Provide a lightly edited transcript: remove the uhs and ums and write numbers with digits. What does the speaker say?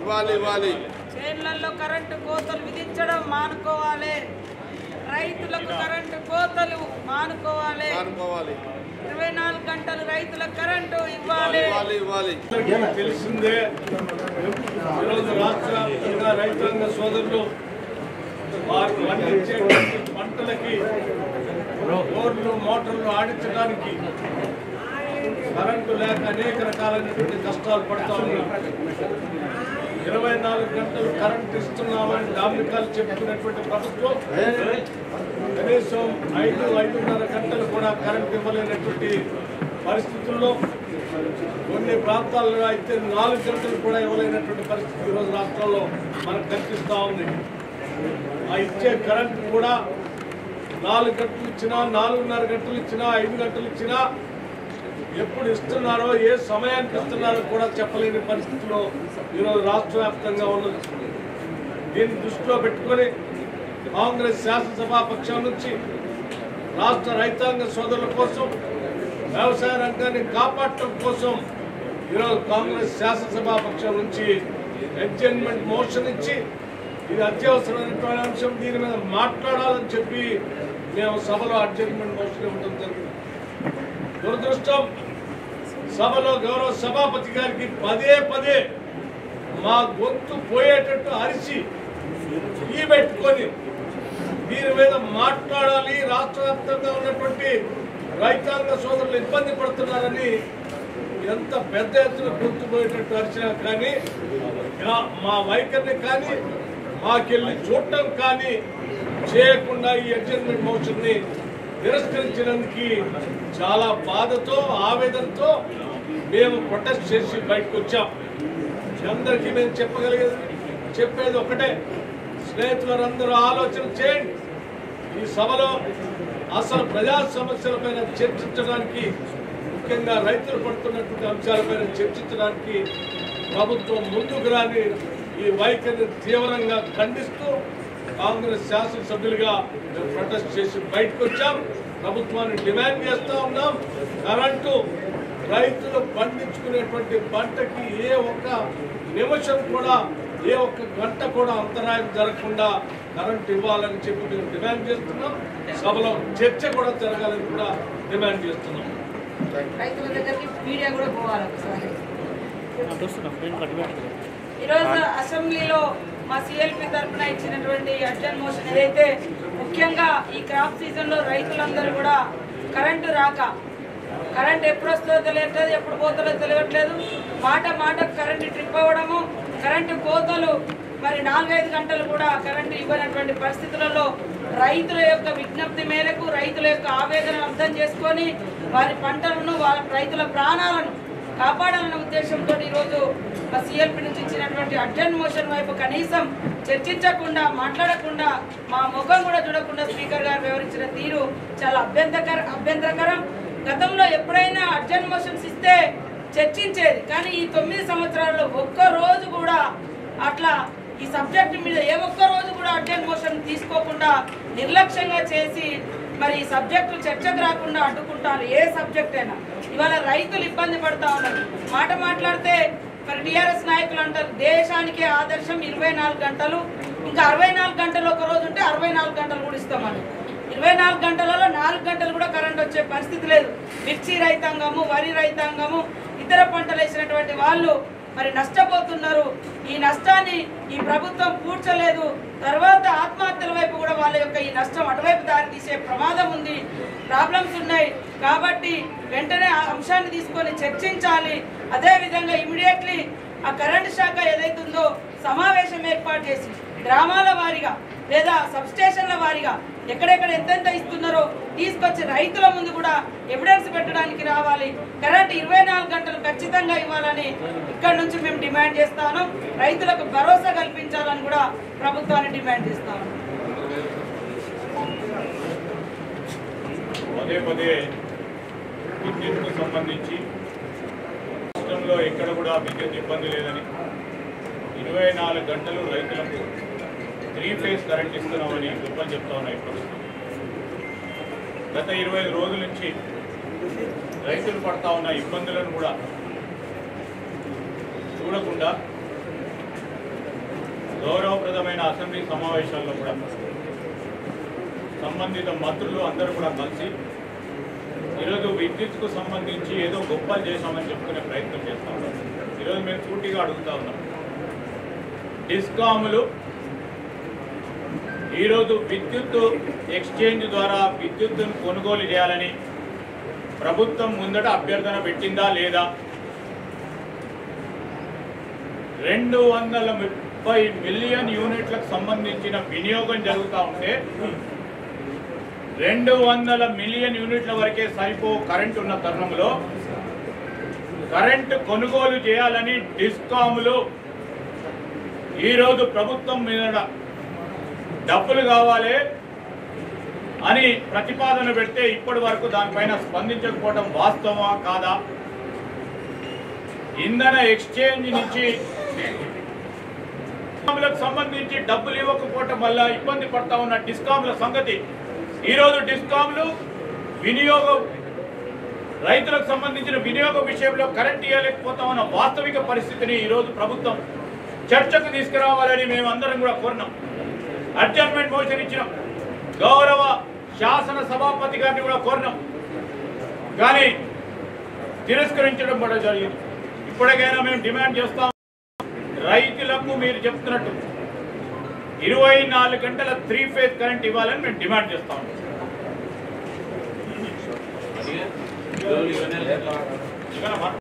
ఇవ్వాలి. చేన్లలో కరెంటు కోతలు విధించడం మానుకోవాలి. రైతులకు కరెంటు కోతలు మానుకోవాలి. 24 గంటలు రైతులకు కరెంటు ఇవ్వాలి. తెలిసిందే ఈరోజు రాష్ట్ర వ్యాప్తంగా రైతాంగ సోదరులు వారు పండించేటువంటి పంటలకి బోర్లు మోటార్లు ఆడించడానికి కరెంటు లేక అనేక రకాలైనటువంటి కష్టాలు పడుతూ ఉన్నారు. 24 గంటలు కరెంట్ ఇస్తున్నామని డామికాలు చెప్పుకునేటువంటి ప్రభుత్వం కనీసం 5-5:30 గంటలు కూడా కరెంట్ ఇవ్వలేనటువంటి పరిస్థితుల్లో కొన్ని ప్రాంతాల్లో అయితే 4 గంటలు కూడా ఇవ్వలేనటువంటి పరిస్థితి ఈరోజు రాష్ట్రంలో మనకు కనిపిస్తూ ఉంది. ఆ ఇచ్చే కరెంట్ కూడా 4 గంటలు ఇచ్చినా, 4:30 గంటలు ఇచ్చినా, 5 గంటలు ఇచ్చినా ఎప్పుడు ఇస్తున్నారో, ఏ సమయానికి ఇస్తున్నారో కూడా చెప్పలేని పరిస్థితిలో ఈరోజు రాష్ట్ర వ్యాప్తంగా ఉన్నది. దీన్ని దృష్టిలో పెట్టుకొని కాంగ్రెస్ శాసనసభా పక్షం నుంచి రాష్ట్ర రైతాంగ సోదరుల కోసం, వ్యవసాయ రంగాన్ని కాపాడటం కోసం ఈరోజు కాంగ్రెస్ శాసనసభా పక్షం నుంచి అడ్జర్న్మెంట్ మోషన్ ఇచ్చి ఇది అత్యవసరమైనటువంటి అంశం, దీని మీద మాట్లాడాలని చెప్పి మేము సభలో అడ్జర్న్మెంట్ మోషన్ ఇవ్వడం జరిగింది. దురదృష్టం, సభలో గౌరవ సభాపతి గారికి పదే మా గొంతు పోయేటట్టు అరిచి ఈ పెట్టుకొని దీని మీద మాట్లాడాలి, రాష్ట్ర వ్యాప్తంగా ఉన్నటువంటి రైతాంగ సోదరులు ఇబ్బంది పడుతున్నారని ఎంత పెద్ద ఎత్తున గొంతు పోయేటట్టు అరిచినా కానీ మా వైఖరిని కానీ మాకెళ్ళి చూడటం కానీ చేయకుండా ఈ అడ్జర్న్మెంట్ మోషన్ని తిరస్కరించడానికి చాలా బాధతో, ఆవేదనతో మేము ప్రొటెస్ట్ చేసి బయటకు వచ్చాం. అందరికీ మేము చెప్పేది ఒకటే, స్నేహితులందరూ ఆలోచన చేయండి. ఈ సభలో అసలు ప్రజా సమస్యలపైన చర్చించడానికి, ముఖ్యంగా రైతులు పడుతున్నటువంటి అంశాలపైన చర్చించడానికి ప్రభుత్వం ముందుకు రాని ఈ వైఖరిని తీవ్రంగా ఖండిస్తూ కాంగ్రెస్ శాసనసభ్యులుగా మేము ప్రొటెస్ట్ చేసి బయటకు వచ్చాం. ప్రభుత్వాన్ని డిమాండ్ చేస్తూ ఉన్నాం. కరెంటు రైతులు పండించుకునేటువంటి పంటకి ఏ ఒక్క నిమిషం కూడా, ఏ ఒక్క గంట కూడా అంతరాయం జరగకుండా కరెంటు ఇవ్వాలని చెప్పి మేము డిమాండ్ చేస్తున్నాం. సభలో చర్చ కూడా జరగాలని కూడా డిమాండ్ చేస్తున్నాం. రైతుల దగ్గరికి మీడియా కూడా పోవాలి. ఈరోజు అసెంబ్లీలో మా సిఎల్పి తరఫున ఇచ్చినటువంటి అడ్జర్న్ మోషన్ ఏదైతే ముఖ్యంగా ఈ క్రాప్ సీజన్లో రైతులందరూ కూడా కరెంటు రాక, కరెంట్ ఎప్పుడు వస్తుందో తెలియట్లేదు, ఎప్పుడు పోతుందో తెలియట్లేదు, మాట కరెంటు ట్రిప్ అవ్వడము, కరెంటు కోతలు, మరి 4-5 గంటలు కూడా కరెంటు ఇవ్వనటువంటి పరిస్థితులలో రైతుల యొక్క విజ్ఞప్తి మేరకు, రైతుల యొక్క ఆవేదనను అర్థం చేసుకొని వారి పంటలను, రైతుల ప్రాణాలను కాపాడాలన్న ఉద్దేశంతో ఈరోజు మా సిఎల్పి నుంచి ఇచ్చినటువంటి అడ్జర్న్ మోషన్ వైపు కనీసం చర్చించకుండా, మాట్లాడకుండా, మా ముఖం కూడా చూడకుండా స్పీకర్ గారు వివరించిన తీరు చాలా అభ్యంతరకరం. గతంలో ఎప్పుడైనా అడ్జర్న్ మోషన్స్ ఇస్తే చర్చించేది, కానీ ఈ 9 సంవత్సరాల్లో ఒక్కరోజు కూడా అట్లా ఈ సబ్జెక్ట్ మీద ఏ ఒక్క రోజు కూడా అడ్జర్న్ మోషన్ తీసుకోకుండా నిర్లక్ష్యంగా చేసి మరి ఈ సబ్జెక్టు చర్చకు రాకుండా అడ్డుకుంటారు. ఏ సబ్జెక్ట్ అయినా ఇవాళ రైతులు ఇబ్బంది పడతా ఉన్నారు. మాట్లాడితే మరి టీఆర్ఎస్ నాయకులు అంటారు దేశానికే ఆదర్శం 24 గంటలు, ఇంకా 64 గంటలు ఒక రోజు ఉంటే 64 గంటలు కూడా ఇస్తామని. 24 గంటలలో 4 గంటలు కూడా కరెంట్ వచ్చే పరిస్థితి లేదు. మిర్చి రైతాంగము, వరి రైతాంగము, ఇతర పంటలు వేసినటువంటి వాళ్ళు మరి నష్టపోతున్నారు. ఈ నష్టాన్ని ఈ ప్రభుత్వం పూడ్చలేదు. తర్వాత ఆత్మహత్యల వైపు కూడా వాళ్ళ యొక్క ఈ నష్టం అటువైపు దారి తీసే ప్రమాదం ఉంది. ప్రాబ్లమ్స్ ఉన్నాయి కాబట్టి వెంటనే ఆ అంశాన్ని తీసుకొని చర్చించాలి. అదేవిధంగా ఇమీడియట్లీ ఆ కరెంటు శాఖ ఏదైతుందో సమావేశం ఏర్పాటు చేసి గ్రామాల వారీగా లేదా సబ్స్టేషన్ల వారీగా ఎక్కడెక్కడ ఎంతెంత ఇస్తున్నారో తీసుకొచ్చి రైతుల ముందు కూడా ఎవిడెన్స్ పెట్టడానికి రావాలి. కరెంట్ 24 గంటలు ఖచ్చితంగా ఇవ్వాలని ఇక్కడ నుంచి మేము డిమాండ్ చేస్తాను. రైతులకు భరోసా కల్పించాలని కూడా ప్రభుత్వాన్ని డిమాండ్ చేస్తాను. పదే విద్యుత్కు సంబంధించి రాష్ట్రంలో ఎక్కడ కూడా విద్యుత్ ఇబ్బంది లేదని, 24 గంటలు రైతులకు 3 ఫేజ్ కరెంట్ ఇస్తున్నామని గొప్పలు చెప్తా ఉన్నాయి ప్రభుత్వం. గత 25 రోజుల నుంచి రైతులు పడతా ఉన్న ఇబ్బందులను కూడా చూడకుండా గౌరవప్రదమైన అసెంబ్లీ సమావేశాల్లో కూడా సంబంధిత మంత్రులు అందరూ కూడా కలిసి ఈరోజు విద్యుత్కు సంబంధించి ఏదో గొప్పలు చేశామని చెప్పుకునే ప్రయత్నం చేస్తూ ఉన్నాం. ఈరోజు మేము సూటిగా అడుగుతా ఉన్నాం, డిస్కాములు ఈరోజు విద్యుత్ ఎక్స్చేంజ్ ద్వారా విద్యుత్తును కొనుగోలు చేయాలని ప్రభుత్వం ముందట అభ్యర్థన పెట్టిందా లేదా? 230 మిలియన్ యూనిట్లకు సంబంధించిన వినియోగం జరుగుతూ ఉంటే 200 మిలియన్ యూనిట్ల వరకే సరిపో కరెంటు ఉన్న తరుణంలో కరెంటు కొనుగోలు చేయాలని డిస్కాములు ఈరోజు ప్రభుత్వం మీద డబ్బులు కావాలి అని ప్రతిపాదన పెడితే ఇప్పటి వరకు దానిపైన స్పందించకపోవడం వాస్తవమా కాదా? ఇంధన ఎక్స్చేంజ్ నుంచి సంబంధించి డబ్బులు ఇవ్వకపోవటం వల్ల ఇబ్బంది పడతా ఉన్న డిస్కాంల సంగతి ఈరోజు డిస్కాంలు వినియోగం రైతులకు సంబంధించిన వినియోగ విషయంలో కరెంట్ ఇవ్వలేకపోతా ఉన్న వాస్తవిక పరిస్థితిని ఈరోజు ప్రభుత్వం చర్చకు తీసుకురావాలని మేమందరం కూడా కోరినాం. అడ్జర్న్మెంట్ మోషన్ ఇచ్చినాం, గౌరవ శాసన సభాపతి గారిని కూడా కోరినాం, కానీ తిరస్కరించడం కూడా జరిగింది. ఇప్పటికైనా మేము డిమాండ్ చేస్తాం, రైతులకు మీరు చెప్తున్నట్టు 24 గంటల 3 ఫేజ్ కరెంట్ ఇవ్వాలని మేము డిమాండ్ చేస్తాం.